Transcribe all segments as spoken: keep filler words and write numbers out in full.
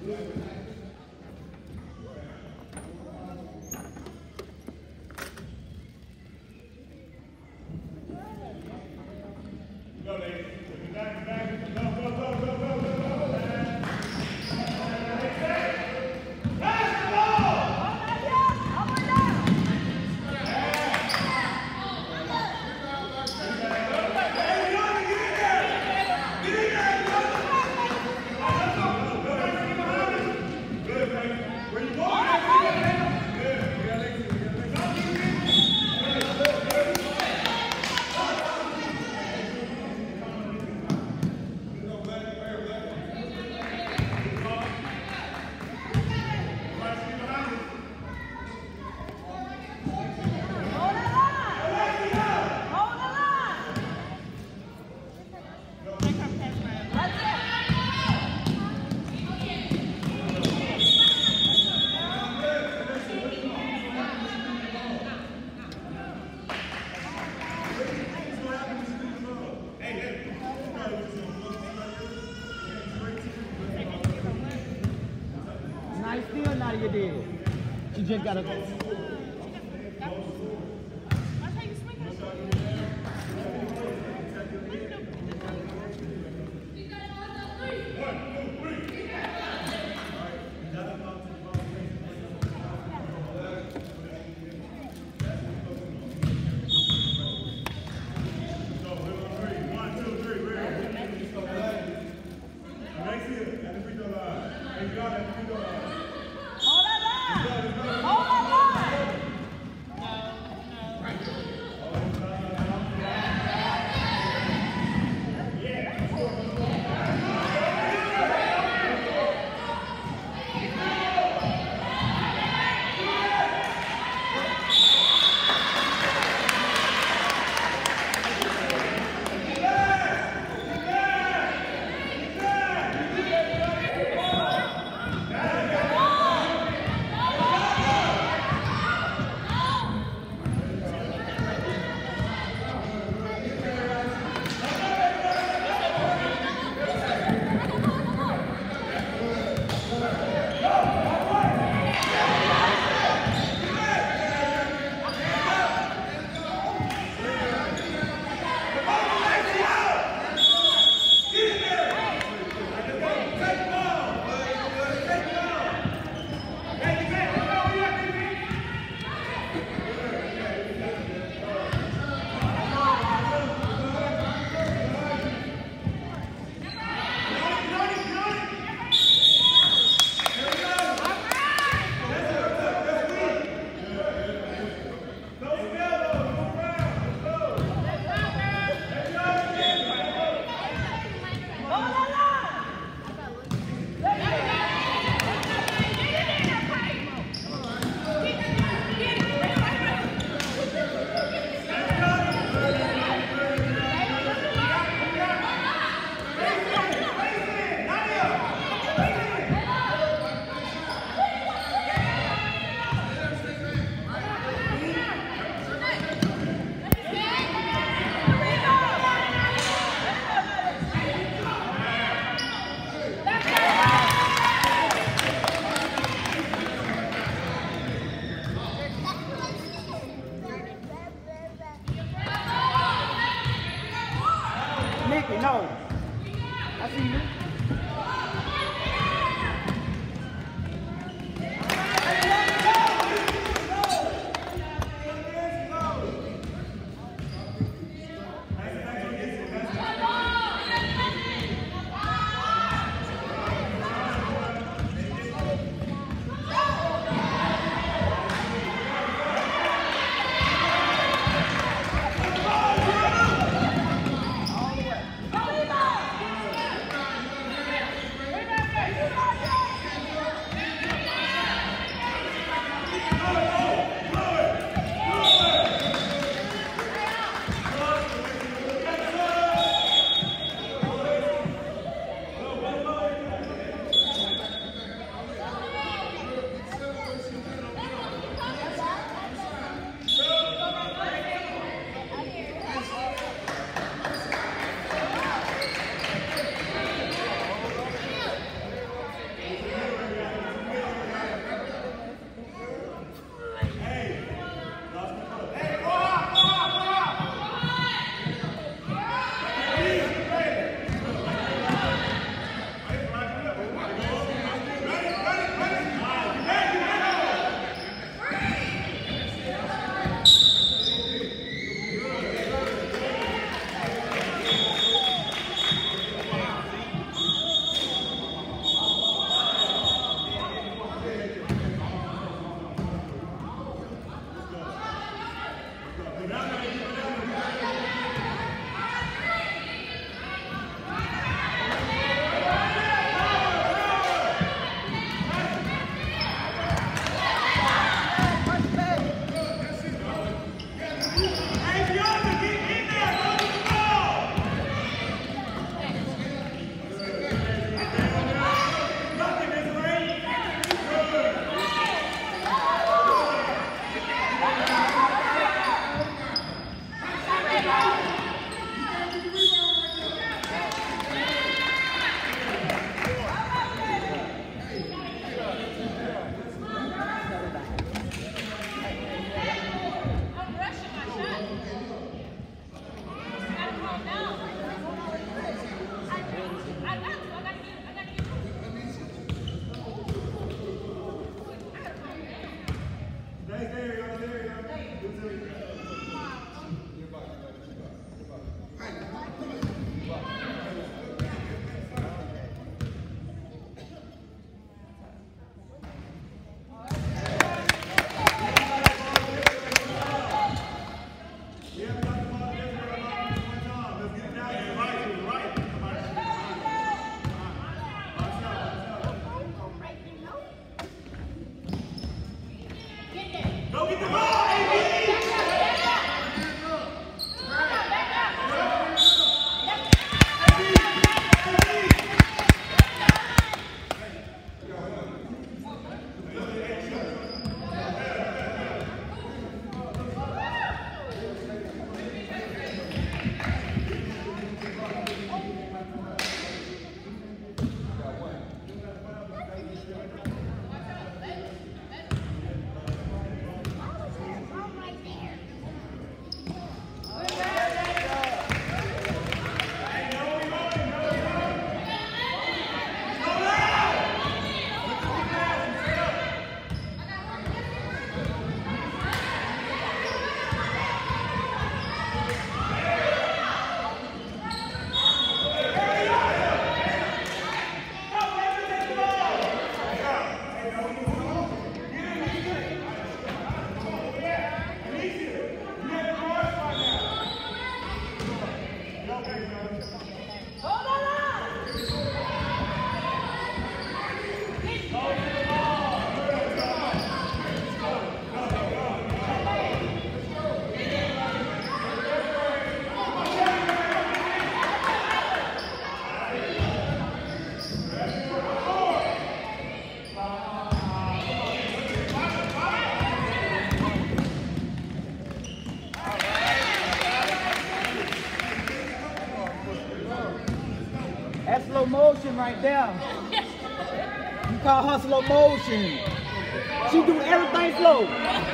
Go, ladies. Back, back. Go, go, go, go, go, go, go. Pass the ball! Where you going? Nice steal, Nadia did. She just got to go. Yeah. motion right there. You call her slow motion. She do everything slow.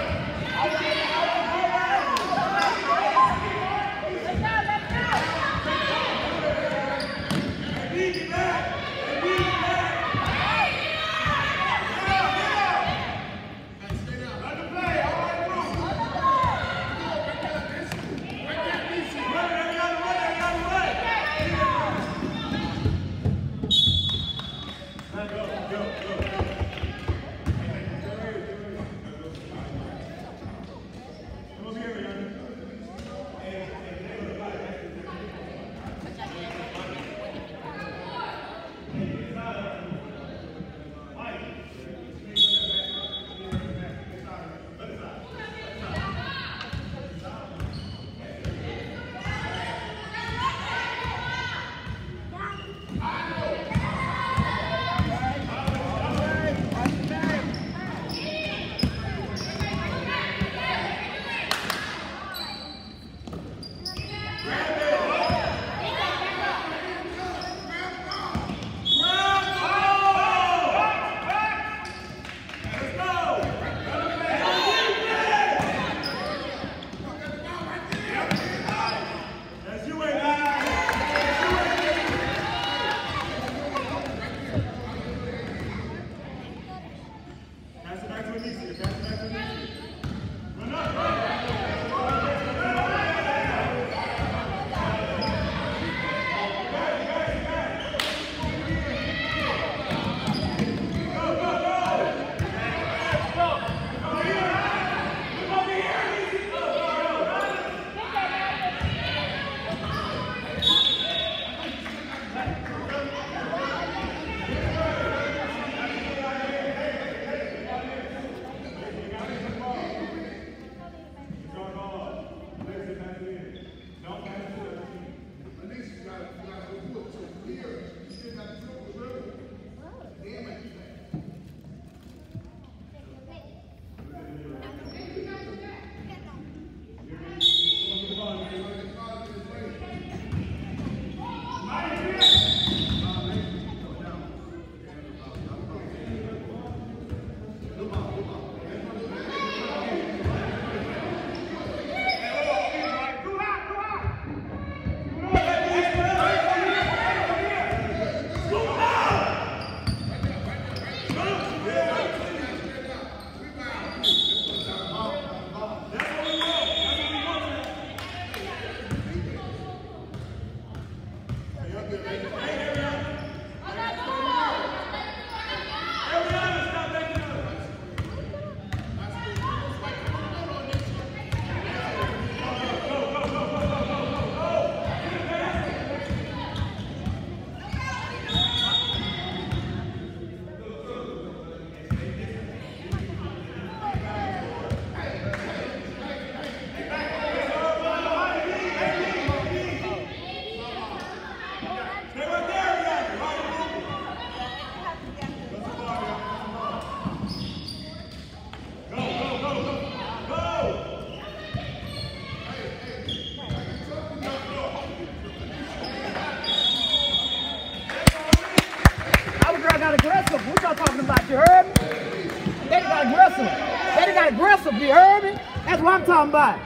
What y'all talking about? You heard me? They got aggressive. They got aggressive. You heard me? That's what I'm talking about.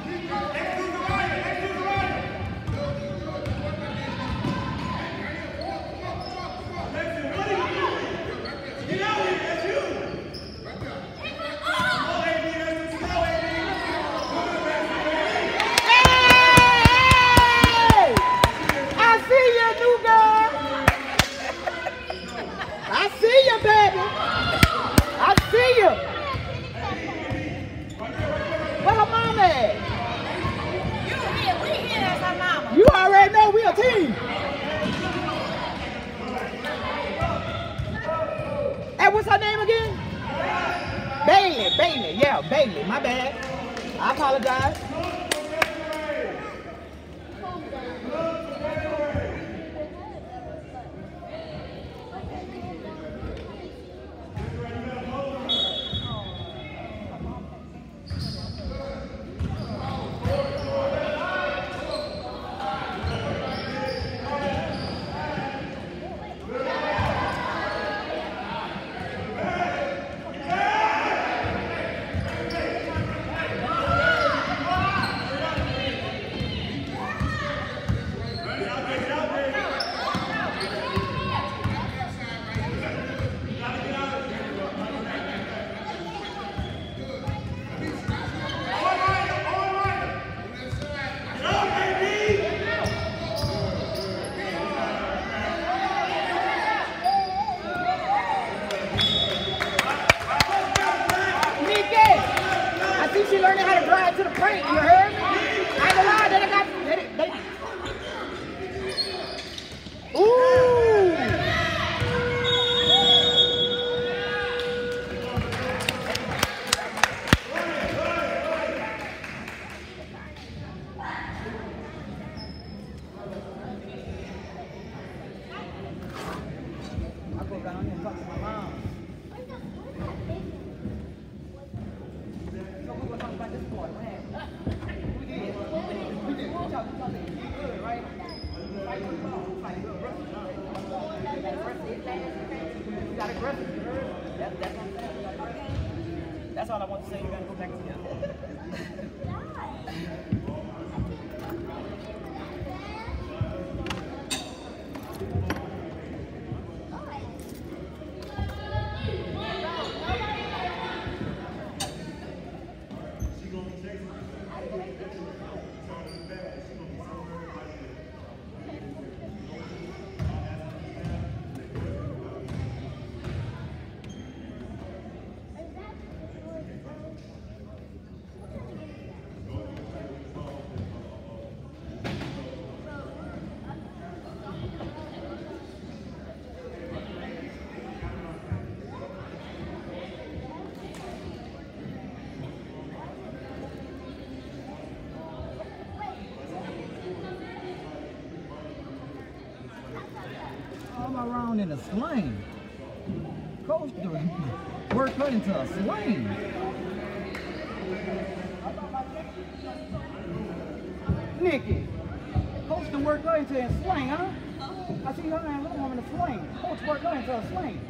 You already know we a team. Hey, what's her name again? Bailey, Bailey, yeah, Bailey, my bad. I apologize. straight, you heard me? I ain't gonna lie, they got, they, they. Ooh! I go down here and talk to my mom. So we were talking about this boy, what happened? We did. We did. We talked, we talked. Good, right? Fight good ball. Fight good aggressive. You got aggressive. You got aggressive. You heard? That's, that's what I'm saying. You got aggressive. That's all I want to say. You gotta go back together. Around in a sling. Coach doing work her into a sling. Nikki, Coach done work her into a sling, huh? I see her and little woman in a sling. Coach worked her into a sling.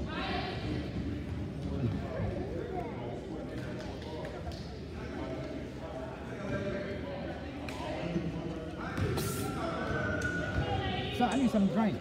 So I need some drink.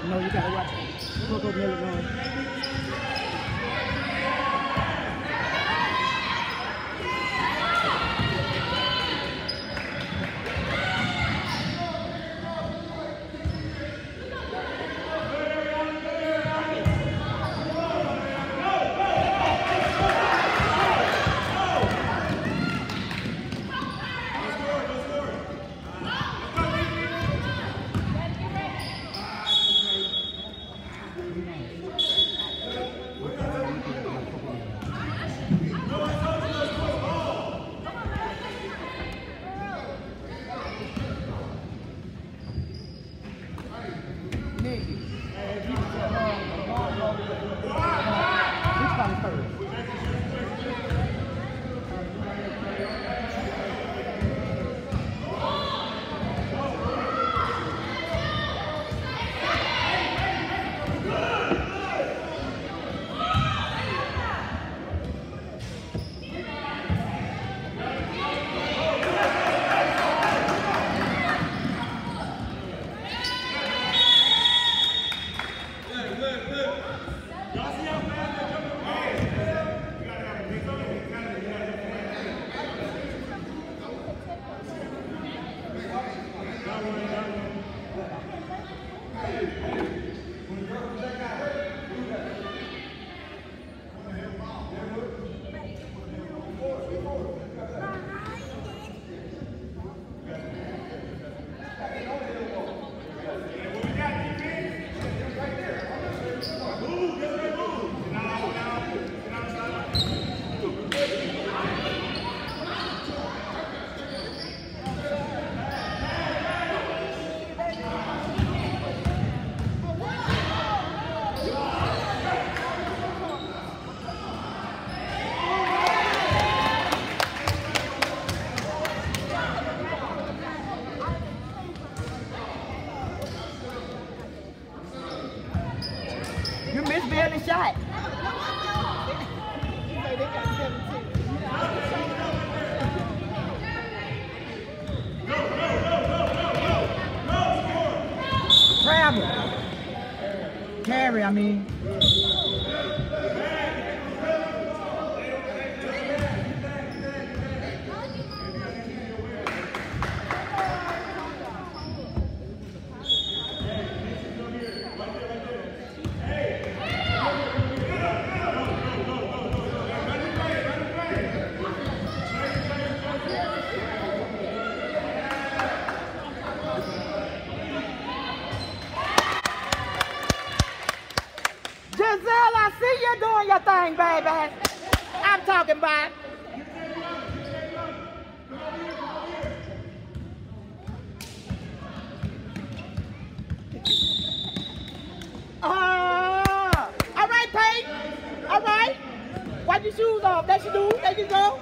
No, you gotta watch it. Look over there. You missed barely shot. Travel. Carry, I mean. I see you doing your thing, baby. I'm talking about. Uh, all right, Peyton. All right. Wipe your shoes off. There you do. There you go.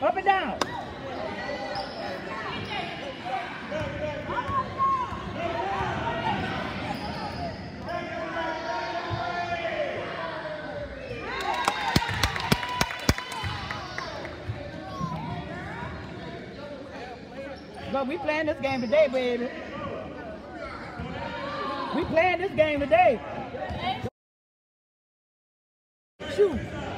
Up and down. But we playing this game today, baby. We playing this game today. Shoot.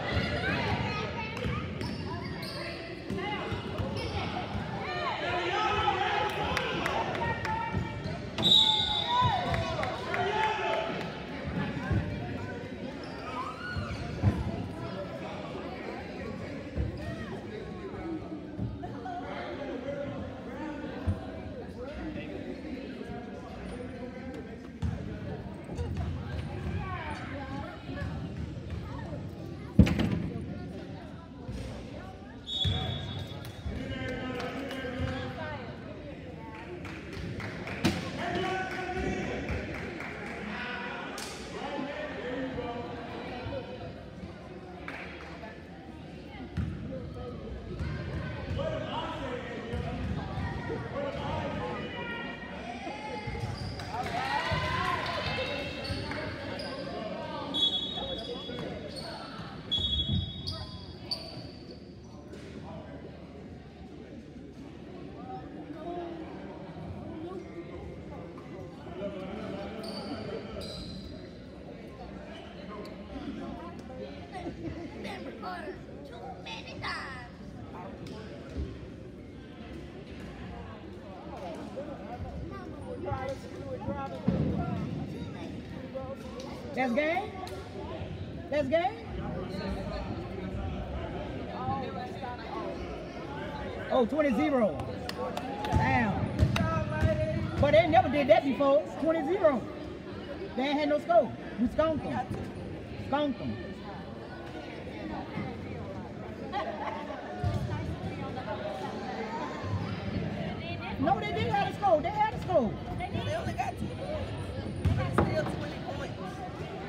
That's game? That's game? Oh, twenty zero. Damn. But they never did that before. twenty zero. They ain't had no score. We skunked them. Skunked them. No, they didn't have a score. They had a score. They only got two points. But it's still twenty points.